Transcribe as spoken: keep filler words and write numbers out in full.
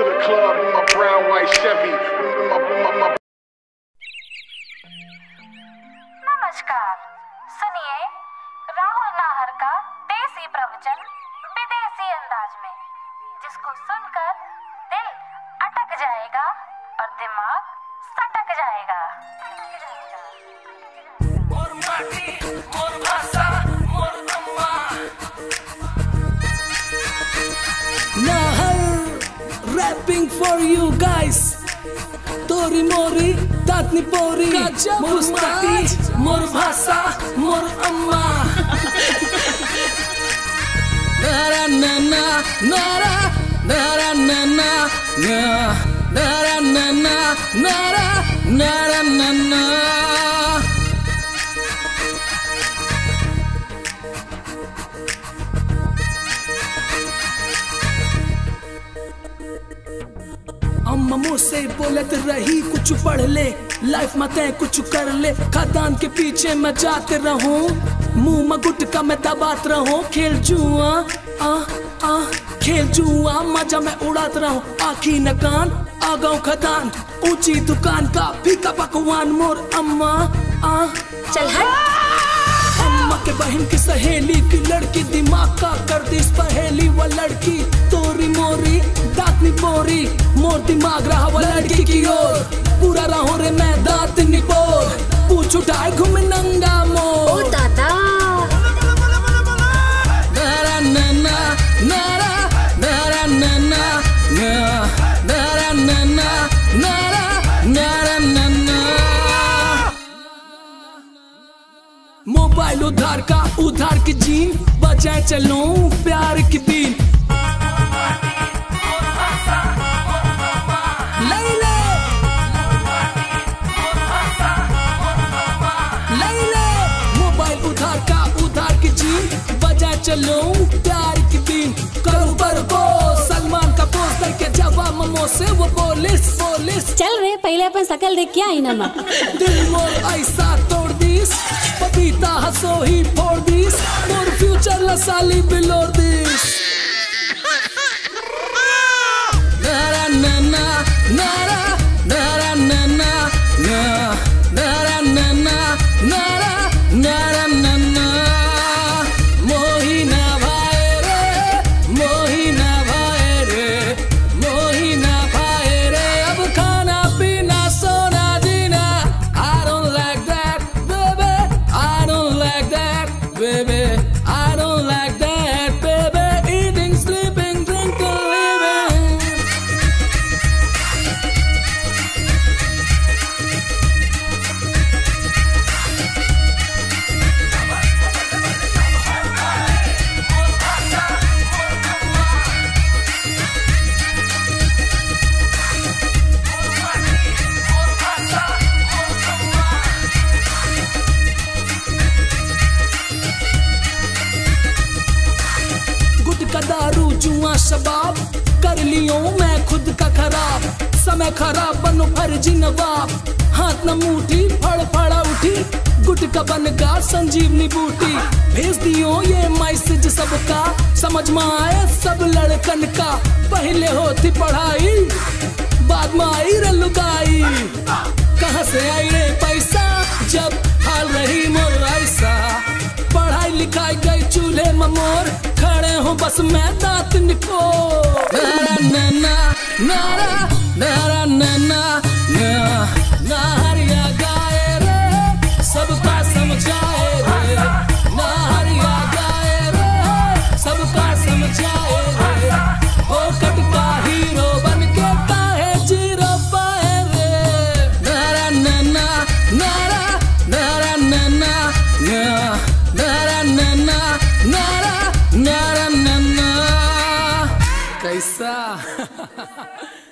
to the club in my brown white Chevy. My, my, my... नमस्कार, सुनिए राहुल नाहर का देसी प्रवचन विदेशी अंदाज में, जिसको सुनकर दिल अटक जाएगा और दिमाग सटक जाएगा। मोर माटी, मोर भाषा, मोर अम्मा। Nahar rapping for you guys. Tori mori, tatni pori, मोर माटी, मोर भाषा, मोर अम्मा। Nara na na, nara, nara na na, na, nara na na, nara, nara na na। अम्मा मुझसे बोलत रही कुछ पढ़ ले, लाइफ में तय कुछ कर ले, खादान के पीछे मैं जाते रहूं, मुंह में गुटका मैं दबात रहूं, खेल जुआ आ आ खेल जुआ मजा मैं उड़ात रहूं, आखी न कान आ गाँव खदान, ऊंची दुकान का फीका पकवान मोर अम्मा आ चल हट। अम्मा के बहन की सहेली की लड़की, दिमाग का कर दी पहेली, वो लड़की तोरी मोरी दांत निपोरी, मोर दिमाग रहा वो लड़की की ओर, पूरा रहो रे मैं दांत निपोर, पूछ उठाए घूम नंगा मोर। ओ दादा नारा नन्ना नारा नारा नन्ना नारा नन्ना नारा नारा नन्ना। मोबाइल उधार का उधार की जीन, बजाए चलूं प्यार की बीन, लैले लैले मोबाइल उधार का उधार की जीन, बजाए चलूं प्यार की बीन, करूं बरको सलमान का पोस्टर के जवाब ममो से वो पुलिस पुलिस। चल रे पहले अपन सकल देख के आई ना माँ। दिल मोर ऐसा तोड़ दीस, पपीता हंसो ही फोड़ दीस, मोर फ्यूचर लसाली बिलोर दीस। नारा नन्ना नारा नारा नन्ना नारा नन्ना नारा नारा नन्ना। मोही ना भाई रे मोही ना भाई रे मोही ना भाई रे, अब खाना पीना सोना जीना, I don't like that baby, I don't like that baby, I don't like that baby, eating sleeping drinking living। गुटका दारू जुआ शबाब कर लियो मैं खुद का खराब, समय खराब बनो फर्जी नवाब, हाथ न मुठी फड़ फड़ा उठी, गुटका बन गा संजीवनी बूटी, भेज दियो ये मैसेज सबका, समझ में आए सब लड़कन का, पहले होती पढ़ाई बाद में आई रे लुगाई, कहाँ से आई रे पैसा जब हाल रही मोर ऐसा, पढ़ाई लिखाई गई चूल्हे में मोर, खड़े हो बस मैं दांत निको। नारा नन्ना नारा नारा नन्ना नाहरिया गाए रे सबका समझाए रे, नाहरिया गाए रे सबका समझाए रे, ओ कटका हीरो बन के काहे जीरो पाए रे। नारा नन्ना नारा नारा नन्ना नारा नन्ना नारा नारा नन्ना। कैसा